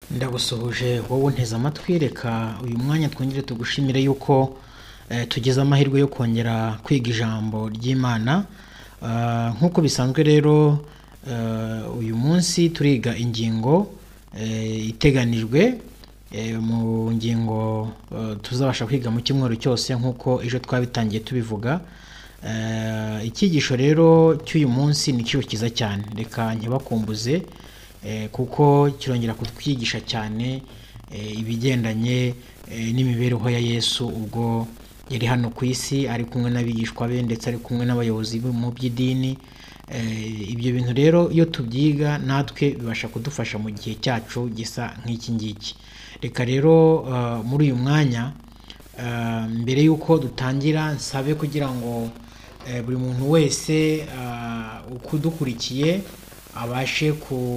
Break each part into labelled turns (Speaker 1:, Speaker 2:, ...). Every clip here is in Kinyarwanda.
Speaker 1: Ndagusuhuje wowe unteze amatwi, reka uyu mwanya twongere tugushimire yuko tugize amahirwe yo kongera kwiga ijambo ry'Imana. Nk'uko bisanzwe rero uyu munsi turiga ingingo iteganijwe mu ngingo tuzabasha kwiga mu cyumweru cyose nk'uko ejo twabitangiye tubivuga. Icyigisho rero cy'uyu munsi ni cyo cyiza cyane, reka ntibakumbuze kuko kirongera kutwigisha cyane ibigendanye n'imibereho ya Yesu ubwo yari hano ku isi ari kumwe n'abigishwa be ndetse ari kumwe n'abayobozi mu by'idini. Ibyo bintu rero iyo tubyiga natwe bibasha kudufasha mu gihe cyacu gisa nk'iki ngiki. Reka rero muri uyu mwanya mbere y'uko dutangira nsabe kugira ngo buri muntu wese ukudukurikiye abashe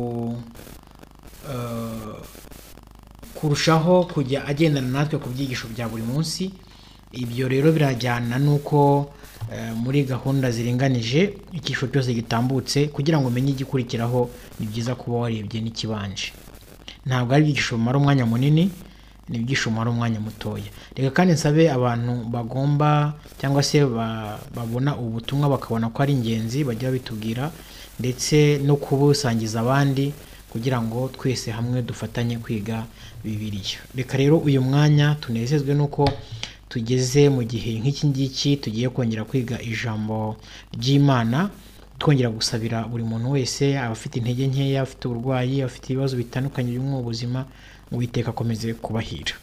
Speaker 1: kurushaho kujya agendana natwe ku byigisho bya buri munsi. Ibyo rero birajyana n'uko muri gahunda ziringanije icyisho cyose gitambutse kugira ngo umenye igikurikiraho, ni byiza kuba warebye n'ikibanje. Ntabwo ari ibyigisho bimara umwanya munini, ni ibyigisho bimara umwanya mutoya. Reka kandi nsabe abantu bagomba cyangwa se babona ubutumwa bakabona ko ari ingenzi bajya bitubwira ndetse no kubusangiza abandi kugira ngo twese hamwe dufatanye kwiga Bibiliya. Reka rero uyu mwanya tunezezwe nuko tugeze mu gihe nk'iki ngiki tugiye kongera kwiga ijambo ry'Imana, twongera gusabira buri muntu wese abafite intege nkeya, afite uburwayi, afite ibibazo bitandukanye byo mu buzima, ngo Uwiteka akomeze kubahira.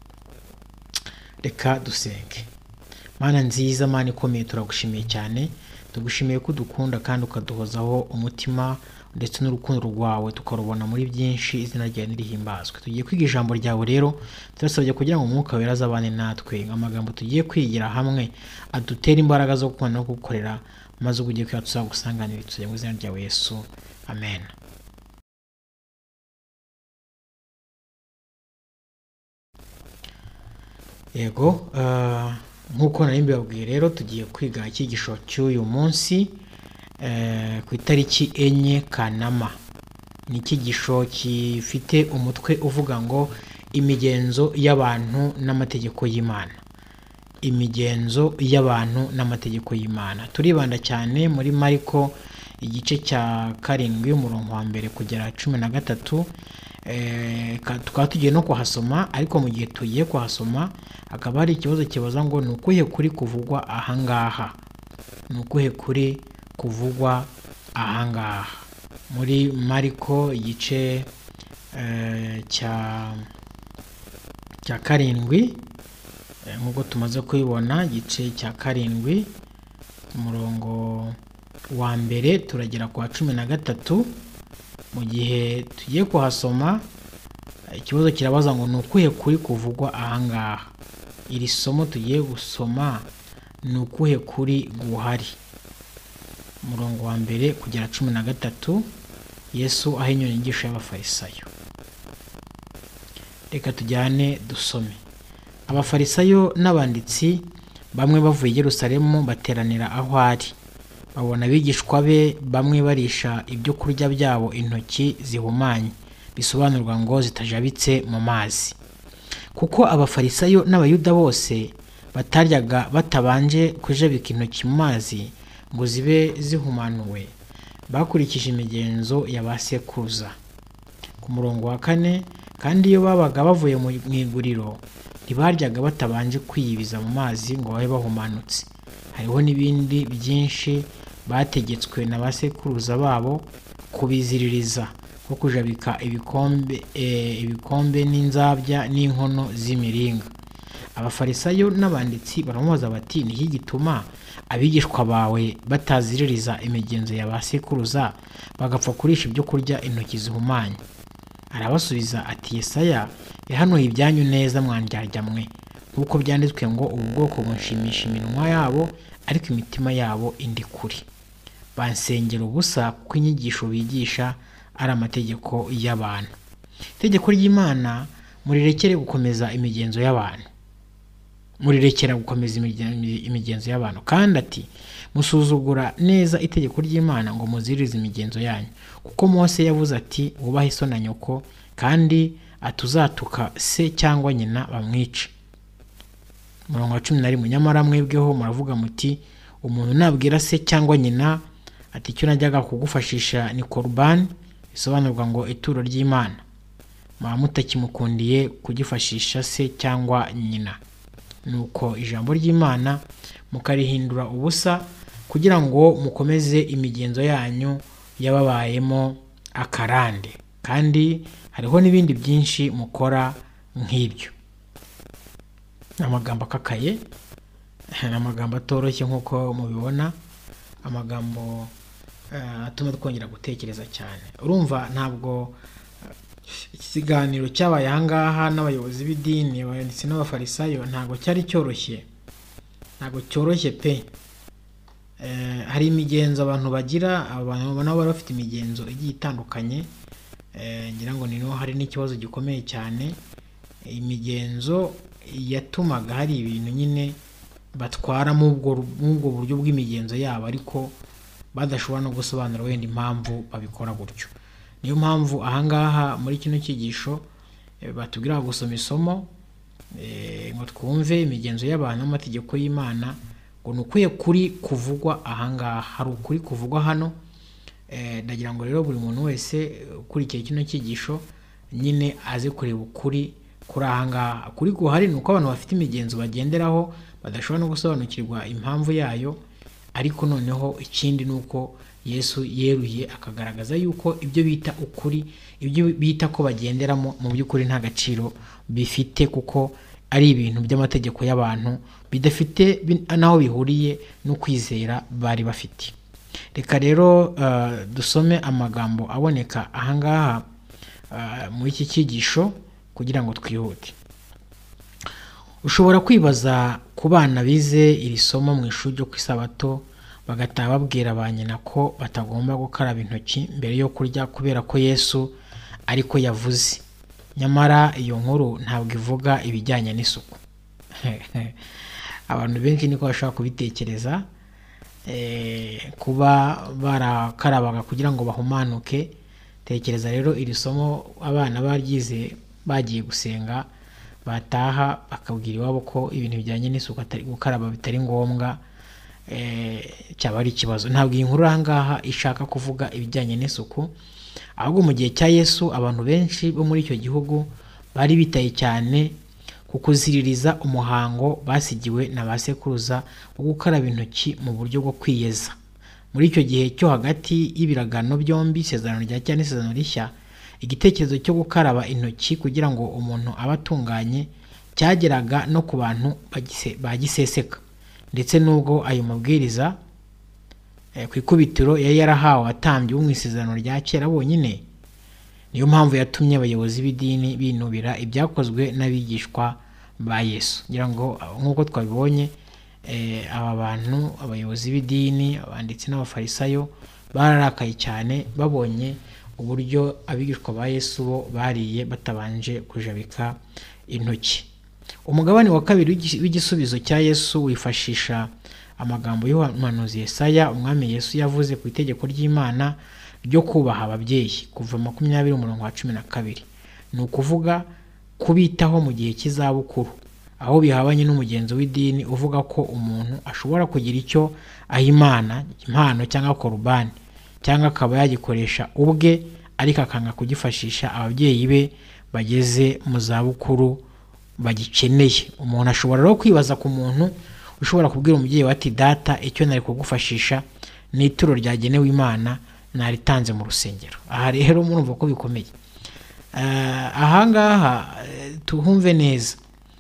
Speaker 1: Reka dusenge. Mana nziza, Mana ikomeye, turagushimiye cyane, tugushimiye ko udukunda kandi ukaduhozaho umutima ndetse n'urukundo rwawe tukarubona muri byinshi. Izina ryawe nirihimbazwe. Tugiye kwiga ijambo ryawe rero, turasabye kugira ngo Umwuka Wera azabane natwe, amagambo tugiye kwigira hamwe adutere imbaraga zo gukunda no gukorera, maze ubwo ugiye tuzagusanganira. Tujye mu izina ryawe Yesu, amen. Yego, nk'uko nari mbibabwiye rero tugiye kwiga icyigisho cy'uyu munsi ku itariki 4 Kanama. Ni icyigisho gifite umutwe uvuga ngo imigenzo y'abantu n'amategeko y'Imana. Imigenzo y'abantu n'amategeko y'Imana. Turibanda cyane muri Mariko igice cya 7 umurongo wa mbere kugera 13. Tukaba tugiye no kuhasoma, ariko mu gihe tugiye kuhasoma hakaba hari ikibazo kibaza ngo ni ukuhe kuri kuvugwa ahangaha. Ni ukuhe kuri kuvugwa ahangaha muri Mariko igice cya 7 nk'uko tumaze kubibona, igice cya 7 umurongo wa mbere turagera ku wa 13. Mu gihe tugiye kuhasoma ikibazo kirabaza ngo ni ukuhe kuri kuvugwa ahangaha. Iri somo tugiye gusoma ni ukuhe kuri guhari. Umurongo wa mbere kugera 13, Yesu ahinyura inyigisho y'abafarisayo. Reka tujyane dusome. Abafarisayo n'abanditsi bamwe bavuye i Yerusalemu bateranira aho ari. Babona abigishwa be bamwe barisha ibyo kurya byabo intoki zihumanye, bisobanurwa ngo zitajabitse mu mazi. Kuko abafarisayo n'abayuda bose bataryaga batabanje kujabika intoki mu mazi ngo zibe zihumanuwe, bakurikije imigenzo ya ba sekuruza. Ku murongo wa 4, kandi iyo babaga bavuye mu iguriro ntibaryaga batabanje kwiyibiza mu mazi ngo babe bahumanutse. Hariho n'ibindi byinshi bategetswe na ba sekuruza babo kubiziririza, nko kujabika ibikombe n'inzabya n'inkono z'imiringa. Abafarisayo n'abanditsi baramubaza bati, ni iki gituma abigishwa bawe bataziririza imigenzo ya ba sekuruza bagapfa kurisha ibyo kurya intoki zihumanye? Arabasubiza ati, Yesaya yahanuye ibyanyu neza mwandyarya mwe, nk'uko byanditswe ngo ubu bwoko bunshimisha iminwa yabo ariko imitima yabo indi kure. Bansengera ubusa kuko inyigisho bigisha ari amategeko y'abantu. Itegeko ry'Imana murirekere gukomeza imigenzo y'abantu. Murirekera gukomeza imigenzo y'abantu. Kandi ati, musuzugura neza itegeko ry'Imana ngo muziririze imigenzo yanyu. Kuko Mose yavuze ati, wubahe so na nyoko, kandi atuzatuka se cyangwa nyina bamwice. Umurongo wa 11, nyamara mwebweho muravuga muti umuntu nabwira se cyangwa nyina ati icyo najyaga kugufashisha ni korban, bisobanurwa ngo ituro ry'Imana, muba mutakimukundiye kugifashisha se cyangwa nyina. Nuko ijambo ry'Imana mukarihindura ubusa kugira ngo mukomeze imigenzo yanyu yababayemo akarande, kandi hariho n'ibindi byinshi mukora nk'ibyo. Amagambo akakaye, amagambo atoroshye nk'uko mubibona, amagambo atuma twongera gutekereza cyane. Urumva ntabwo ikiganiro cyabaye ahangaha n'abayobozi b'idini ndetse n'abafarisayo ntabwo cyari cyoroshye, ntabwo cyoroshye pe. Hari imigenzo abantu bagira, abantu nabo bari bafite imigenzo igiye itandukanye. Ngira ngo niho hari n'ikibazo gikomeye cyane, imigenzo yatumaga hari ibintu nyine batwara mu ubwo buryo bw'imigenzo yabo, ariko badashobora no gusobanura wenda impamvu babikora gutyo. Niyo mpamvu ahangaha muri kino cyigisho batubwira gusoma isomo ngo twumve imigenzo y'abantu n'amategeko y'Imana, ngo nukuye kuri kuvugwa ahangaha, hari ukuri kuvugwa hano. Ndagira ngo rero buri muntu wese ukurikiye kino cyigisho nyine aze kureba ukuri kuri ahangaha. Kuri guhari nuko abantu bafite imigenzo bagenderaho badashobora no gusobanukirwa impamvu yayo, ariko noneho ikindi nuko Yesu yeruye akagaragaza yuko ibyo bita ukuri, ibyo bita ko bagenderamo mu by'ukuri nta gaciro bifite, kuko ari ibintu by'amategeko y'abantu bidafite naho bihuriye no kwizera bari bafite. Reka rero dusome amagambo aboneka ahangaha muri iki cyigisho kugira ngo twihute. Ushobora kwibaza ku bana bize iri somo mu ishuri ryo ku Isabato bagataha babwira ba nyina ko batagomba gukaraba intoki mbere yo kurya kubera ko Yesu ariko yavuze, nyamara iyo nkuru ntabwo ivuga ibijyanye n'isuku. Abantu benshi niko bashaka kubitekereza, kuba barakarabaga kugira ngo bahumanuke. Tekereza rero iri somo abana baryize bagiye gusenga, bataha bakabwira iwabo ko ibintu bijyanye n'isuku atari gukaraba bitari ngombwa, cyaba ari ikibazo. Ntabwo iyi nkuru ahangaha ishaka kuvuga ibijyanye n'isuku, ahubwo mu gihe cya Yesu abantu benshi bo muri icyo gihugu bari bitaye cyane ku kuziririza umuhango basigiwe na ba sekuruza wo gukaraba intoki mu buryo bwo kwiyeza. Muri icyo gihe cyo hagati y'ibiragano byombi, isezerano rya kera n'isezerano rishya, igitekerezo cyo gukaraba intoki kugira ngo umuntu abe atunganye cyageraga no ku bantu bagiseseka, ndetse nubwo ayo mabwiriza ku ikubitiro yari yarahawe abatambyi bo mu isezerano rya kera bonyine. Niyo mpamvu yatumye abayobozi b'idini binubira ibyakozwe n'abigishwa ba Yesu. Ngira ngo nk'uko twabibonye, aba bantu abayobozi b'idini, abanditsi n'abafarisayo bararakaye cyane babonye uburyo abigishwa ba Yesu bo bariye batabanje kujabika intoki. Umugabane wa kabiri w'igisubizo cya Yesu wifashisha amagambo y'umuhanuzi Yesaya. Umwami Yesu yavuze ku itegeko ry'Imana ryo kubaha ababyeyi kuva 20:12. Ni ukuvuga kubitaho mu gihe cy'izabukuru, aho bihabanye n'umugenzo w'idini uvuga ko umuntu ashobora kugira icyo aha Imana, impano cyangwa korban, cyangwa akaba yagikoresha ubwe ariko akanga kugifashisha ababyeyi be bageze mu zabukuru bagikeneye. Umuntu ashobora rero kwibaza ku muntu ushobora kubwira umubyeyi ati data, icyo nari kugufashisha ni ituro ryagenewe Imana naritanze mu rusengero. Aha rero murumva ko bikomeye. Ahangaha tuhumve neza,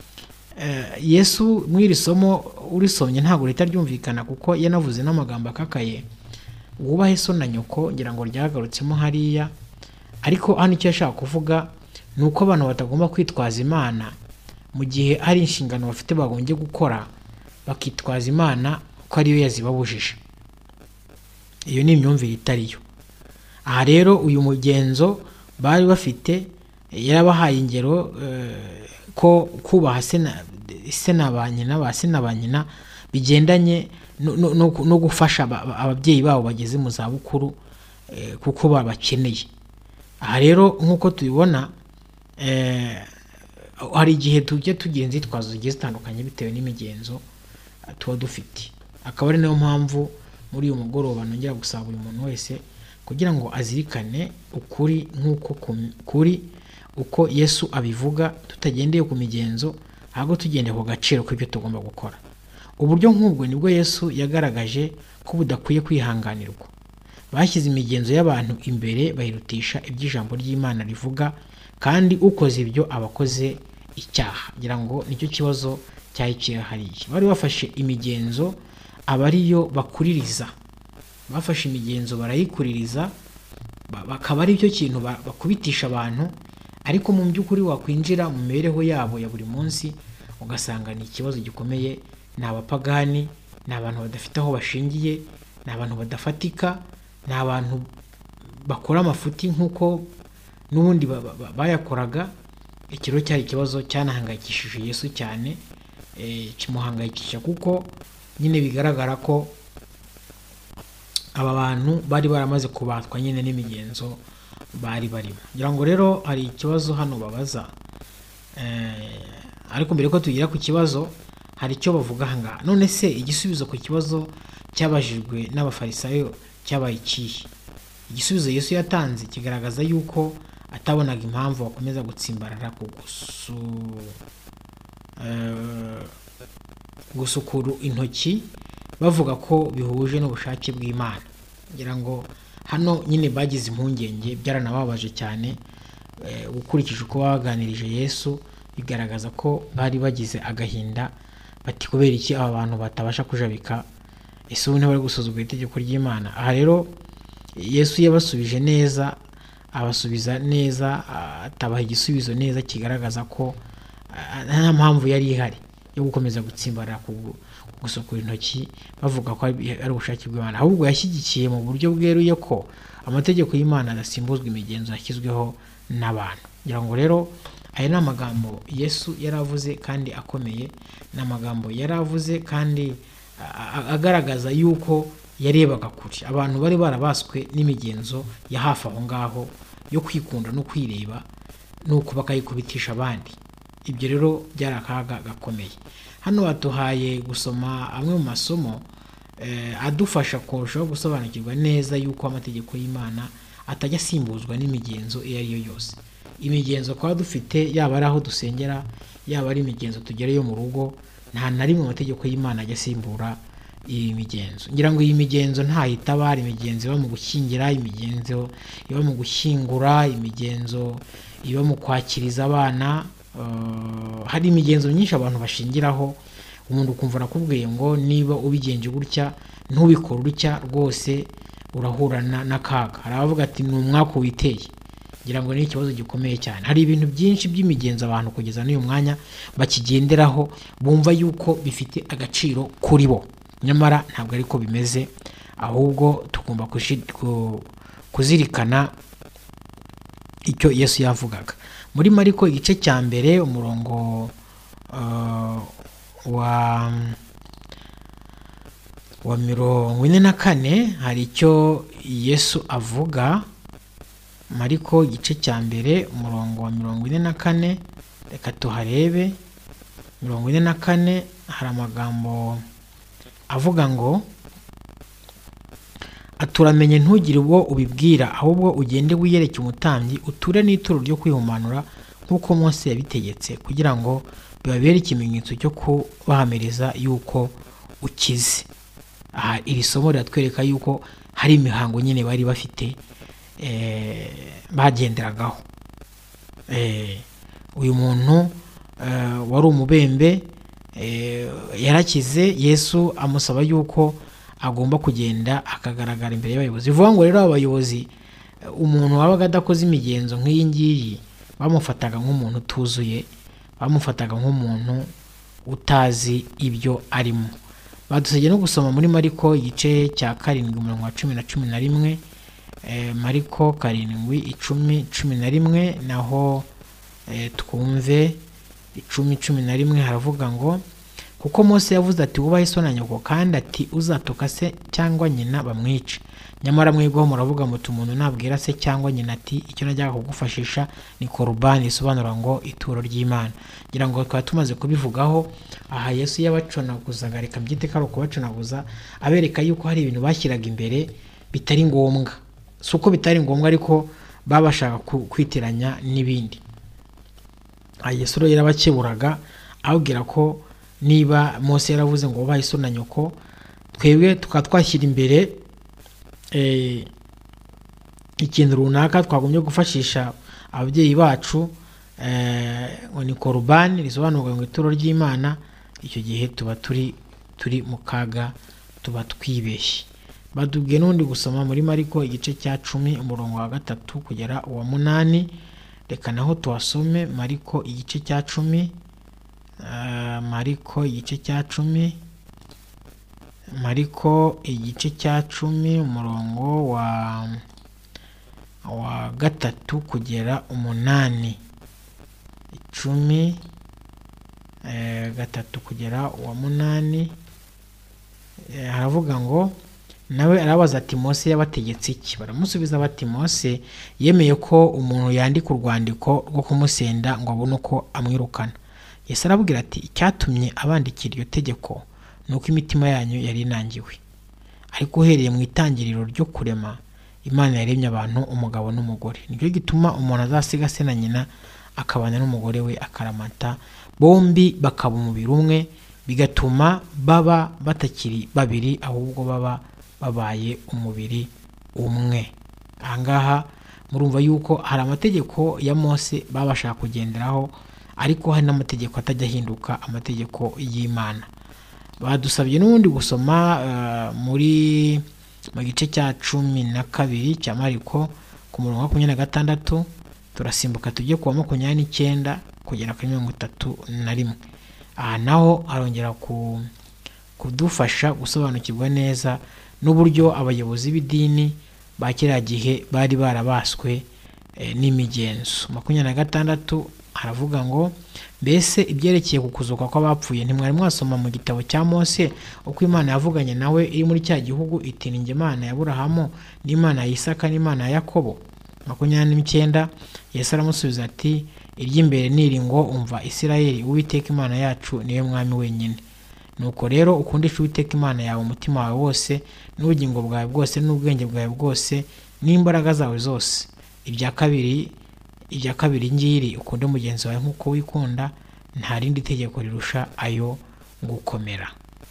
Speaker 1: Yesu mwiri somo urisomye ntabwo leta ryumvikana, kuko yanavuze n'amagambo akakaye, wubahe so na nyoko, ngira ngo ryagarutsemo hariya. Ariko hano icyo yashaka kuvuga ni uko abantu batagomba kwitwaza Imana mu gihe hari inshingano bafite bagombye gukora, bakitwaza Imana ko ariyo yazibabujije. Iyo ni imyumvire itariyo. Aha rero uyu mugenzo bari bafite yarabahaye ingero ko kubaha se na ba nyina bigendanye no gufasha ababyeyi babo bageze mu zabukuru kuko babakeneye. Aha rero nk'uko tubibona, hari igihe tujya tugira inzitwazo zigiye zitandukanye bitewe n'imigenzo tuba dufite. Akaba ari nayo mpamvu muri uyu mugoroba nongera gusaba buri muntu wese kugira ngo azirikane ukuri nk'uko kuri uko Yesu abivuga, tutagendeye ku migenzo ahubwo tugendeye ku gaciro k'ibyo tugomba gukora. Uburyo nk'ubwo nibwo Yesu yagaragaje ko budakwiye kwihanganirwa. Bashyize imigenzo y'abantu imbere bayirutisha iby'ijambo ry'Imana rivuga, kandi ukoze ibyo abakoze icyaha. Ngira ngo nicyo kibazo cyari kirahariye. Bari bafashe imigenzo aba ariyo bakuririza, bafashe imigenzo barayikuririza, bakaba ari cyo kintu bakubitisha abantu, ariko mu by'ukuri wakwinjira mu mibereho yabo ya buri munsi ugasanga ni ikibazo gikomeye. Ni abapagani, ni abantu badafite aho bashingiye, ni abantu badafatika, ni abantu bakora amafuti nk'uko n'ubundi bayakoraga. Ikiro cyari ikibazo cyanahangayikishije Yesu cyane, kimuhangayikisha kuko nyine bigaragara ko aba bantu bari baramaze kubatwa nyine n'imigenzo bari barimo. Ngira ngo rero hari ikibazo hano babaza, ariko mbere ko tugira ku kibazo hari icyo bavuga ahangaha. None se igisubizo ku kibazo cyabajijwe n'abafarisayo cyabaye ikihe? Igisubizo Yesu yatanze kigaragaza yuko atabonaga impamvu bakomeza gutsimbarara ku gusukura intoki bavuga ko bihuje n'ubushake bw'Imana. Ngira ngo hano nyine bagize impungenge, byaranababaje cyane. Ukurikije uko baganirije Yesu bigaragaza ko bari bagize agahinda, bati kubera iki aba bantu batabasha kujabika, ese ubu ntibari gusuzugura itegeko ry'Imana? Aha rero Yesu yabasubije neza, abasubiza neza, atabaha igisubizo neza kigaragaza ko nta mpamvu yari ihari yo gukomeza gutsimbarara ku gusukura intoki bavuga ko ari ubushake bw'Imana. Ahubwo yashyigikiye mu buryo bweruye ko amategeko y'Imana adasimbuzwa imigenzo yashyizweho n'abantu. Ngira ngo rero aya ni amagambo Yesu yaravuze kandi akomeye, ni amagambo yaravuze kandi agaragaza yuko yarebaga kure. Abantu bari barabaswe n'imigenzo ya hafi aho ngaho yo kwikunda no kwireba, nuko bakayikubitisha abandi. Ibyo rero byari akaga gakomeye. Hano batuhaye gusoma amwe mu masomo adufasha kurushaho gusobanukirwa neza yuko amategeko y'Imana atajya asimbuzwa n'imigenzo iyo ari yo yose. Imigenzo kwa dufite, yaba ari aho dusengera, yaba ari imigenzo tugereyo mu rugo, nta na rimwe amategeko y'Imana ajya asimbura iyi migenzo. Ngira ngo iyi migenzo ntayitabara, imigenzo iba mu gushyingira, imigenzo iba mu gushyingura, imigenzo iba mu kwakiriza abana. Hari imigenzo myinshi abantu bashingiraho, umuntu ukumva nakubwiye ngo niba ubigenje gutya ntubikore utya rwose urahurana n'akaga. Hari abavuga ati ni umwaka witeye. Ngira ngo ni ikibazo gikomeye cyane. Hari ibintu byinshi by'imigenzo abantu kugeza n'uyu mwanya bakigenderaho, bumva yuko bifite agaciro kuri bo, nyamara ntabwo ariko bimeze. Ahubwo tugomba kuzirikana icyo Yesu yavugaga. Muri Mariko igice cya mbere umurongo wa 44 hari icyo Yesu avuga. Mariko igice cya mbere umurongo wa 44, reka tuharebe. 44 hari amagambo avuga ngo, aturamenye ntugire ubwo ubibwira, ahubwo ugende wiyereke umutambyi, uture n'ituro ryo kwihumanura nk'uko Mose yabitegetse, kugira ngo bibabere ikimenyetso cyo kubahamiriza yuko ukize. Aha iri somo riratwereka yuko hari imihango nyine bari bafite bagenderagaho. Uyu muntu wari umubembe yarakize. Yesu amusaba yuko agomba kugenda akagaragara imbere y'abayobozi. Bivuga ngo rero abayobozi, umuntu wabaga adakoze imigenzo nk'iyi ngiyi bamufataga nk'umuntu utuzuye, bamufataga nk'umuntu utazi ibyo arimo. Badusabye no gusoma muri Mariko igice cya 7 umurongo wa 10 na 11. Mariko 7:10-11, naho twumve 10:11 haravuga ngo, kuko Mose yavuze ati wubahe so na nyoko, kandi ati uzatuka se cyangwa nyina bamwice. Nyamara mwebweho muravuga muti umuntu nabwira se cyangwa nyina ati icyo najyaga kugufashisha ni korubani, isobanura ngo ituro ry'Imana. Ngira ngo twaba tumaze kubivugaho. Aha Yesu yabaconaguzaga, reka mbyite ko ari ukubaconaguza, abereka yuko hari ibintu bashyiraga imbere bitari ngombwa. Si uko bitari ngombwa, ariko babashaka kwitiranya n'ibindi. Yesu rero yarabakeburaga ababwira ko niba Mose yaravuze ngo wubahe so na nyoko, twebwe tukaba twashyira imbere ikintu runaka twagombye gufashisha ababyeyi bacu, ngo ni korubani, risobanurwa ngo ituro ry'Imana, icyo gihe tuba turi mu kaga, tuba twibeshye. Badubwiye n'undi gusoma muri Mariko igice cya 10 umurongo wa 3 kugera uwa 8. Reka naho tuhasome Mariko igice cya 10, Mariko igice cya 10, Mariko igice cya 10 umurongo wa 3 kugera 8. 10 3 kugera uwa 8. Haravuga ngo nawe arabaza ati Mose yabategetse iki? Baramusubiza bati Mose yemeye ko umuntu yandika urwandiko rwo kumusenda ngo abone uko amwirukana. Yesu arabwira ati icyatumye abandikira iryo tegeko nuko imitima yanyu yari inangiwe. Ariko uhereye mu itangiriro ryo kurema, Imana yaremye abantu umugabo n'umugore. Nicyo gituma umuntu azasiga se na nyina akabana n'umugore we akaramata, bombi bakaba umubiri umwe, bigatuma baba batakiri babiri, ahubwo baba babaye umubiri umwe. Ahangaha murumva yuko hari amategeko ya Mose babashaka kugenderaho, ariko hari n'amategeko atajya ahinduka, amategeko y'Imana. Badusabye n'ubundi gusoma muri mu gice cya 12 cya Mariko ku murongo wa 26, turasimbuka tujye ku wa 29 kugera kuri 31. Aha naho arongera kudufasha gusobanukirwa neza n'uburyo abayobozi b'idini ba kiriya gihe bari barabaswe n'imigenzo. 26 haravuga ngo mbese ibyerekeye kukuzuka kw'abapfuye ntimwari mwasoma mu gitabo cya Mose uko Imana yavuganye nawe iri muri cya gihugu iti ni njye Imana ya Aburahamu n'Imana ya Isaka n'Imana ya Yakobo? 29 Yesu aramusubiza ati iry'imbere niri ngo umva Isirayeli, Uwiteka Imana yacu niwe mwami wenyine. Nuko rero ukundisha Uwiteka Imana yawe umutima wawe wose n'ubugingo bwawe bwose n'ubwenge bwawe bwose n'imbaraga zawe zose. Ibya kabiri ngiri ukunde mugenzi wawe nk'uko wikunda, nta rindi tegeko rirusha ayo gukomera.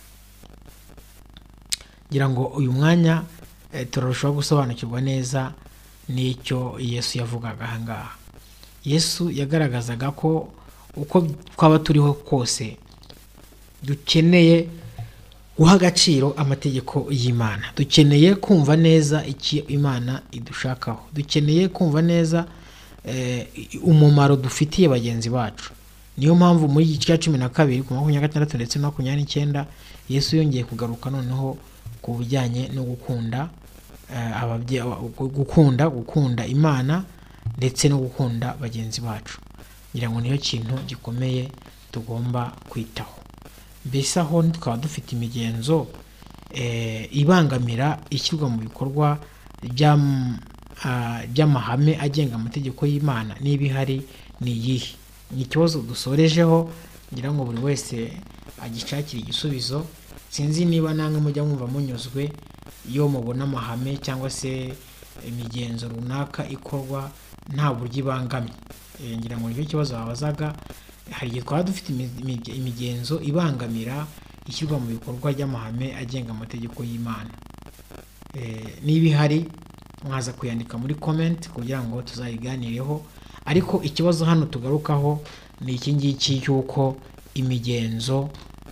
Speaker 1: Ngira ngo uyu mwanya turarushaho gusobanukirwa neza n'icyo Yesu yavugaga ahangaha. Yesu yagaragazaga ko uko twaba turiho kose dukeneye guha agaciro amategeko y'Imana, dukeneye kumva neza icyo Imana idushakaho, dukeneye kumva neza umumaro dufitiye bagenzi bacu. Niyo mpamvu muri igice cya 12 ku 26 ndetse no 29 Yesu yongeye kugaruka noneho ku bijyanye no gukunda Imana ndetse no gukunda bagenzi bacu. Ngira ngo niyo kintu gikomeye tugomba kwitaho. Mbese aho tukaba dufite imigenzo ibangamira ishyirwa mu bikorwa by'amahame agenga amategeko y'Imana, niba ihari ni iyihe? Ni ikibazo dusorejeho, ngira ngo buri wese agishakira igisubizo. Sinzi niba namwe mujya mwumva munyuzwe iyo mubona amahame cyangwa se imigenzo runaka ikorwa nta buryo ibangamye. Ngira ngo nicyo kibazo babazaga. Hari igihe twaba dufite imigenzo ibangamira ishyirwa mu bikorwa ry'amahame agenga amategeko y'Imana. Niba ihari mwaza kuyandika muri comment kugira ngo tuzayiganireho. Ariko ikibazo hano tugarukaho ni iki ngiki cy'uko imigenzo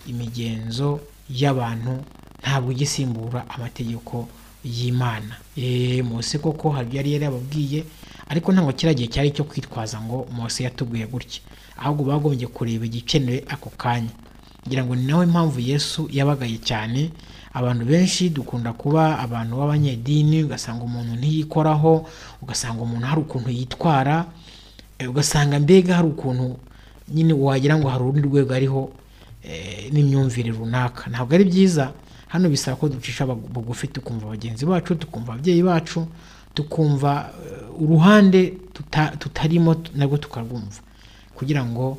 Speaker 1: y'abantu ntabwo igisimbura amategeko y'Imana. Mose koko hari yari yarababwiye, ariko ntabwo kiragiye cyari cyo kwitwaza ngo Mose yatubwiye gutya, ahubwo bagombye kureba igikenewe ako kanya. Ngira ngo ni nawe impamvu Yesu yabagaye cyane. Abantu benshi dukunda kuba abantu b'abanyedini, ugasanga umuntu ntiyikoraho, ugasanga umuntu hari ukuntu yitwara, ugasanga mbega hari ukuntu nyine wagira ngo hari urundi rwego ariho. n'imyumvire runaka. Ntabwo ari byiza. Hano bisaba ko ducisha bugufi, tukumva bagenzi bacu, tukumva ababyeyi bacu, tukumva uruhande tutarimo nabwo tukarwumva, kugira ngo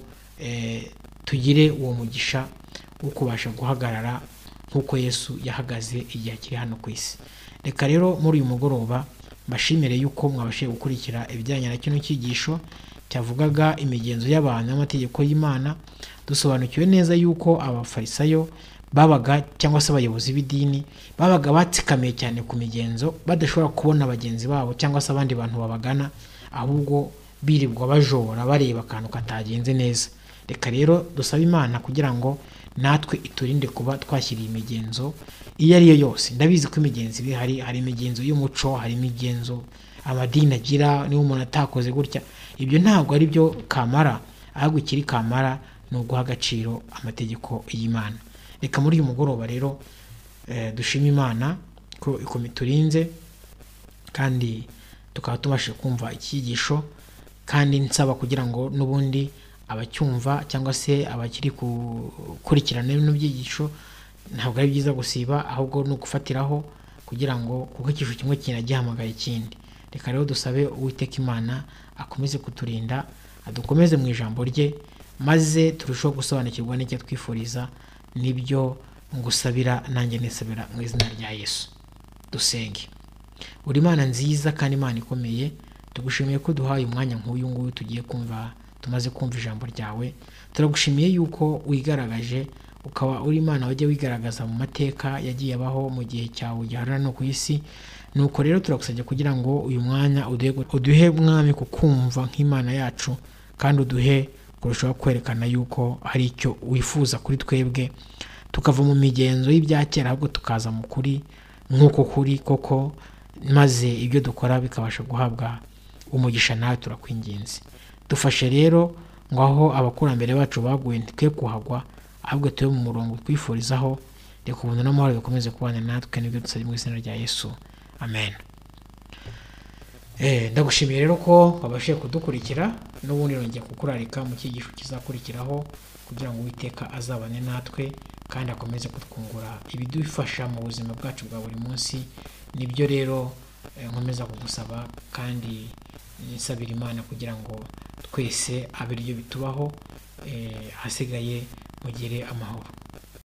Speaker 1: tugire uwo mugisha wo kubasha guhagarara nk'uko Yesu yahagaze igihe akiri hano ku isi. Reka rero muri uyu mugoroba mbashimire yuko mwabashije gukurikira ibijyanye na kino cyigisho cyavugaga imigenzo y'abantu n'amategeko y'Imana. Dusobanukiwe neza yuko abafarisayo babaga, cyangwa se abayobozi b'idini babaga batsikamiye cyane ku migenzo, badashobora kubona bagenzi babo cyangwa se abandi bantu babagana, ahubwo birirwa bajora bareba akantu katagenze neza. Reka rero dusabe Imana kugira ngo natwe iturinde kuba twashyiriye imigenzo iyo ari yo yose. Ndabizi ko imigenzo ibihari, hari imigenzo y'umuco, hari imigenzo amadini agira, niba umuntu atakoze gutya, ibyo ntabwo ari byo kamara, ahubwo ikiri kamara ni uguha agaciro amategeko y'Imana. Reka muri uyu mugoroba rero dushima Imana ko iturinze kandi tukaba tubashe kumva icyigisho, kandi nsaba kugira ngo n'ubundi abacyumva cyangwa se abakiri gukurikirana bino byigisho, ntabwo ari byiza gusiba, ahubwo ni ugufatiraho, kugira ngo kuko icyisho kimwe kinagihamagara ikindi. Reka rero dusabe Uwiteka Imana akomeze kuturinda, adukomeze mu ijambo rye, maze turushaho gusobanukirwa n'icyo twifuriza. Nibyo ngusabira nanjye nisabira mu izina rya Yesu. Dusenge. Uri Imana nziza kandi Imana ikomeye, tugushimiye ko duhaye umwanya nk'uyu nguyu tumaze kumva ijambo ryawe. Turagushimiye yuko wigaragaje, ukaba uri Imana wajya wigaragaza mu mateka yagiye abaho mu gihe cyawe giharana no ku isi. Nuko rero turagusabye kugira ngo uyu mwanya uduhe mwami kukumva nk'Imana yacu, kandi uduhe kurushaho kwerekana yuko hari icyo wifuza kuri twebwe, tukava mu migenzo y'ibya kera ahubwo tukaza mu kuri nk'uko kuri koko, maze ibyo dukora bikabasha guhabwa umugisha. Nawe turakwinginze, dufashe rero ngo aho abakurambere bacu baguye ntitwe kuhagwa, ahubwo tube mu murongo twifurizaho. Reka ubuntu n'amahoro bikomeze kubana natwe, nibyo dusabye mu izina rya Yesu, amen. Ndagushimiye rero ko wabashije kudukurikira, n'ubundi nongeye kukurarika mu cyigisho kizakurikiraho, kugira ngo Uwiteka azabane natwe kandi akomeze kutwungura ibidufasha mu buzima bwacu bwa buri munsi. Nibyo rero nkomeza kugusaba, kandi nsabira Imana kugira ngo twese abe aribyo bitubaho. Hasigaye mugire amahoro.